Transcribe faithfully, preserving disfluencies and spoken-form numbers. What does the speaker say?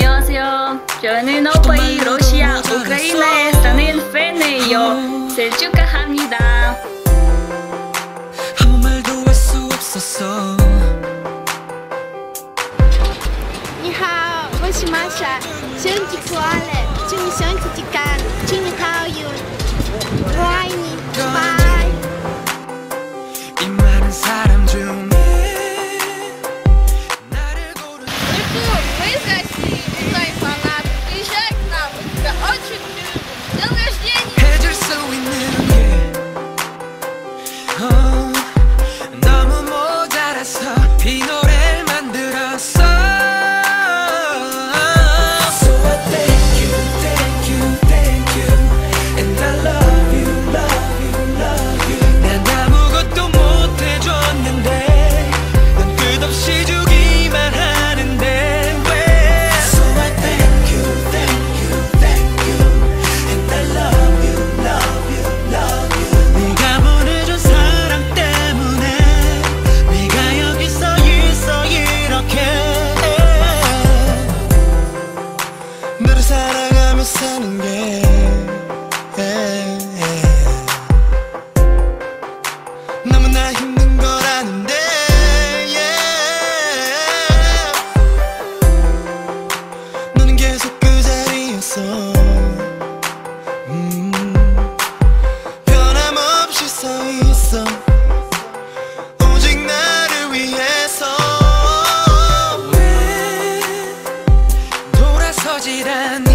안녕하세요. 저는 오빠이 러시아, 우크라이나에 사는 팬이에요. 생일 축하합니다. 아무 말도 할 수 없었어. 你好，我是玛莎，生日快乐，祝你身体健康，祝你好运，我爱你，拜。 이 많은 사람 중에 Мы из России, твои фанаты, приезжай к нам, мы тебя очень любим. С днем рождения! 해줄 수 있는 게 어, 너무 모자라서 이 노래를 만들었어. So I thank you, thank you, thank you, and I love you, love you, love you. 난 아무것도 못 해줬는데 넌 끝없이 주기만 하는데 왜? So I thank you, thank you, thank you, and I love you, love you, love you. 네가 보내준 사랑 때문에 네가 여기서 있어 이렇게 너를 사랑하며 사는 게 너무나 힘든 걸 아는데 너는 계속 그 자리였어. 음, 변함없이 서 있어 오직 나를 위해서. 왜 돌아서질 않아